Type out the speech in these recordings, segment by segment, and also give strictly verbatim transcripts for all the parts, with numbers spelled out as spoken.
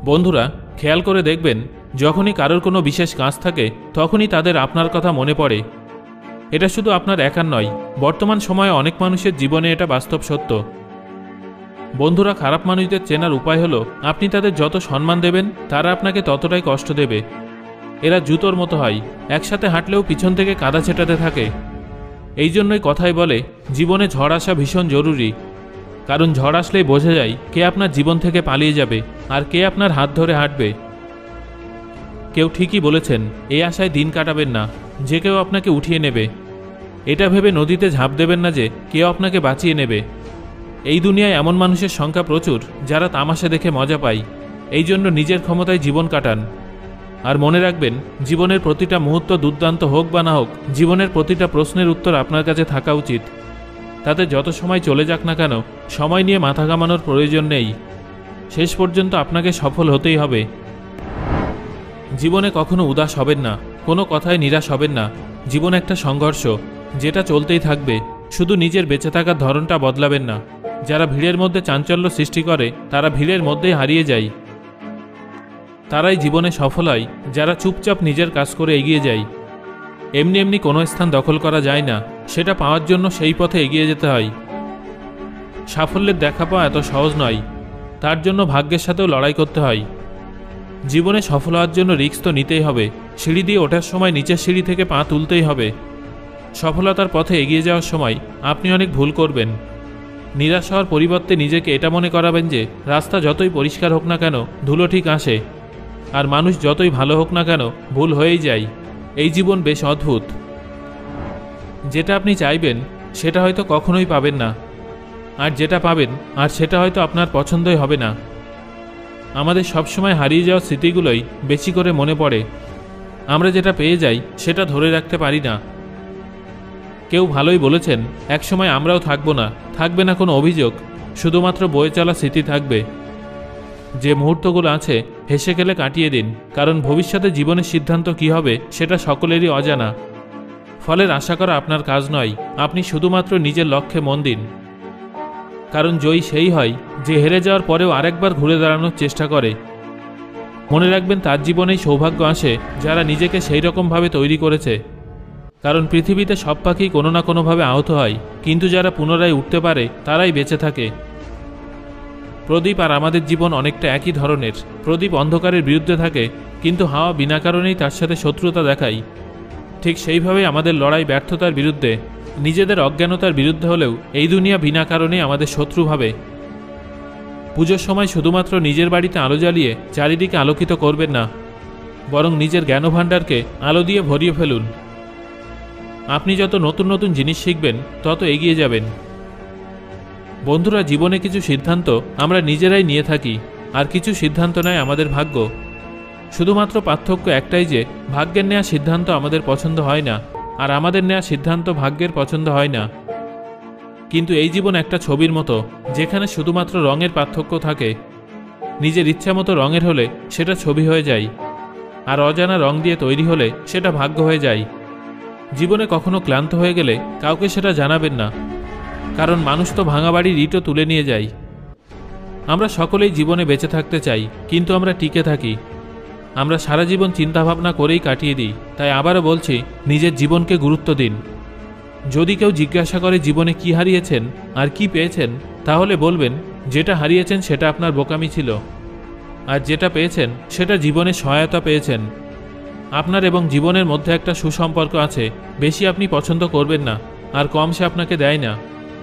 বন্ধুরা, খেয়াল করে দেখবেন, যখনই কারোর কোনো বিশেষ কাজ থাকে তখনই তাদের আপনার কথা মনে পড়ে। এটা শুধু আপনার একার নয়, বর্তমান সময়ে অনেক মানুষের জীবনে এটা বাস্তব সত্য। বন্ধুরা, খারাপ মানুষদের চেনার উপায় হলো আপনি তাদের যত সম্মান দেবেন তারা আপনাকে ততটাই কষ্ট দেবে। এরা জুতোর মতো হয়, একসাথে হাঁটলেও পিছন থেকে কাদা ছেটাতে থাকে। এই জন্যই কথায় বলে জীবনে ঝড় আসা ভীষণ জরুরি, কারণ ঝড় আসলেই বোঝা যায় কে আপনার জীবন থেকে পালিয়ে যাবে আর কে আপনার হাত ধরে হাঁটবে। কেউ ঠিকই বলেছেন, এই আশায় দিন কাটাবেন না যে কেউ আপনাকে উঠিয়ে নেবে। এটা ভেবে নদীতে ঝাঁপ দেবেন না যে কেউ আপনাকে বাঁচিয়ে নেবে। এই দুনিয়ায় এমন মানুষের সংখ্যা প্রচুর যারা তামাশা দেখে মজা পায়। এই জন্য নিজের ক্ষমতায় জীবন কাটান। আর মনে রাখবেন, জীবনের প্রতিটা মুহূর্ত দুর্দান্ত হোক বা না হোক, জীবনের প্রতিটা প্রশ্নের উত্তর আপনার কাছে থাকা উচিত। তাতে যত সময় চলে যাক না কেন, সময় নিয়ে মাথা ঘামানোর প্রয়োজন নেই। শেষ পর্যন্ত আপনাকে সফল হতেই হবে। জীবনে কখনো উদাস হবেন না, কোনো কথায় নিরাশ হবেন না। জীবন একটা সংঘর্ষ, যেটা চলতেই থাকবে। শুধু নিজের বেঁচে থাকার ধরনটা বদলাবেন না। যারা ভিড়ের মধ্যে চাঞ্চল্য সৃষ্টি করে তারা ভিড়ের মধ্যেই হারিয়ে যায়। তারাই জীবনে সফল হয় যারা চুপচাপ নিজের কাজ করে এগিয়ে যায়। এমনি এমনি কোনো স্থান দখল করা যায় না, সেটা পাওয়ার জন্য সেই পথে এগিয়ে যেতে হয়। সাফল্যের দেখা পাওয়া এত সহজ নয়, তার জন্য ভাগ্যের সাথেও লড়াই করতে হয়। জীবনে সফল হওয়ার জন্য রিস্ক তো নিতেই হবে। সিঁড়ি দিয়ে ওঠার সময় নিচের সিঁড়ি থেকে পা তুলতেই হবে। সফলতার পথে এগিয়ে যাওয়ার সময় আপনি অনেক ভুল করবেন। নিরাশ হওয়ার পরিবর্তে নিজেকে এটা মনে করাবেন যে রাস্তা যতই পরিষ্কার হোক না কেন, ধুলো ঠিক আসে। আর মানুষ যতই ভালো হোক না কেন, ভুল হয়েই যায়। এই জীবন বেশ অদ্ভুত। যেটা আপনি চাইবেন সেটা হয়তো কখনোই পাবেন না, আর যেটা পাবেন আর সেটা হয়তো আপনার পছন্দই হবে না। আমাদের সবসময় হারিয়ে যাওয়া স্মৃতিগুলোই বেশি করে মনে পড়ে। আমরা যেটা পেয়ে যাই সেটা ধরে রাখতে পারি না। কেউ ভালোই বলেছেন, একসময় আমরাও থাকবো না, থাকবে না কোনো অভিযোগ, শুধুমাত্র বয়ে চলা স্মৃতি থাকবে। যে মুহূর্তগুলো আছে হেসে খেলে কাটিয়ে দিন, কারণ ভবিষ্যতে জীবনের সিদ্ধান্ত কী হবে সেটা সকলেরই অজানা। ফলের আশা করা আপনার কাজ নয়, আপনি শুধুমাত্র নিজের লক্ষ্যে মন দিন। কারণ জয়ী সেই হয় যে হেরে যাওয়ার পরেও আরেকবার ঘুরে দাঁড়ানোর চেষ্টা করে। মনে রাখবেন, তার জীবনেই সৌভাগ্য আসে যারা নিজেকে সেই রকমভাবে তৈরি করেছে। কারণ পৃথিবীতে সব পাখি কোনো না কোনোভাবে আহত হয়, কিন্তু যারা পুনরায় উঠতে পারে তারাই বেঁচে থাকে। প্রদীপ আর আমাদের জীবন অনেকটা একই ধরনের। প্রদীপ অন্ধকারের বিরুদ্ধে থাকে, কিন্তু হাওয়া বিনা কারণেই তার সাথে শত্রুতা দেখায়। ঠিক সেইভাবেই আমাদের লড়াই ব্যর্থতার বিরুদ্ধে, নিজেদের অজ্ঞানতার বিরুদ্ধে হলেও এই দুনিয়া বিনা কারণে আমাদের শত্রু ভাবে। পুজোর সময় শুধুমাত্র নিজের বাড়িতে আলো জ্বালিয়ে চারিদিকে আলোকিত করবেন না, বরং নিজের জ্ঞানভাণ্ডারকে আলো দিয়ে ভরিয়ে ফেলুন। আপনি যত নতুন নতুন জিনিস শিখবেন তত এগিয়ে যাবেন। বন্ধুরা, জীবনে কিছু সিদ্ধান্ত আমরা নিজেরাই নিয়ে থাকি, আর কিছু সিদ্ধান্ত নেয় আমাদের ভাগ্য। শুধুমাত্র পার্থক্য একটাই যে ভাগ্যের নেওয়া সিদ্ধান্ত আমাদের পছন্দ হয় না, আর আমাদের নেওয়া সিদ্ধান্ত ভাগ্যের পছন্দ হয় না। কিন্তু এই জীবন একটা ছবির মতো, যেখানে শুধুমাত্র রঙের পার্থক্য থাকে। নিজের ইচ্ছা মতো রঙের হলে সেটা ছবি হয়ে যায়, আর অজানা রং দিয়ে তৈরি হলে সেটা ভাগ্য হয়ে যায়। জীবনে কখনো ক্লান্ত হয়ে গেলে কাউকে সেটা জানাবেন না, কারণ মানুষ তো ভাঙা বাড়ির ইটও তুলে নিয়ে যায়। আমরা সকলেই জীবনে বেঁচে থাকতে চাই, কিন্তু আমরা টিকে থাকি। আমরা সারা জীবন চিন্তাভাবনা করেই কাটিয়ে দিই। তাই আবারও বলছি, নিজের জীবনকে গুরুত্ব দিন। যদি কেউ জিজ্ঞাসা করে জীবনে কি হারিয়েছেন আর কি পেয়েছেন, তাহলে বলবেন, যেটা হারিয়েছেন সেটা আপনার বোকামি ছিল, আর যেটা পেয়েছেন সেটা জীবনে সহায়তা পেয়েছেন। আপনার এবং জীবনের মধ্যে একটা সুসম্পর্ক আছে। বেশি আপনি পছন্দ করবেন না, আর কম সে আপনাকে দেয় না।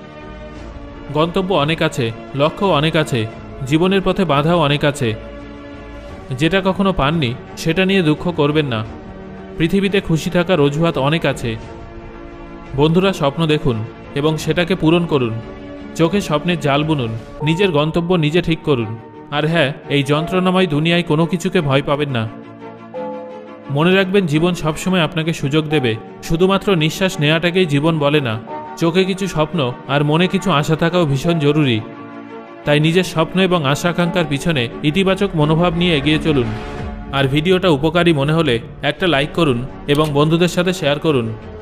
গন্তব্য অনেক আছে, লক্ষ্য অনেক আছে, জীবনের পথে বাধাও অনেক আছে। যেটা কখনো পাননি সেটা নিয়ে দুঃখ করবেন না। পৃথিবীতে খুশি থাকার অজুহাত অনেক আছে। বন্ধুরা, স্বপ্ন দেখুন এবং সেটাকে পূরণ করুন। চোখে স্বপ্নের জাল বুনুন, নিজের গন্তব্য নিজে ঠিক করুন। আর হ্যাঁ, এই যন্ত্রণাময় দুনিয়ায় কোনো কিছুকে ভয় পাবেন না। মনে রাখবেন, জীবন সবসময় আপনাকে সুযোগ দেবে। শুধুমাত্র নিঃশ্বাস নেওয়াটাকেই জীবন বলে না। চোখে কিছু স্বপ্ন আর মনে কিছু আশা থাকাও ভীষণ জরুরি। তাই নিজের স্বপ্ন এবং আশা আকাঙ্ক্ষার পিছনে ইতিবাচক মনোভাব নিয়ে এগিয়ে চলুন। আর ভিডিওটা উপকারী মনে হলে একটা লাইক করুন এবং বন্ধুদের সাথে শেয়ার করুন।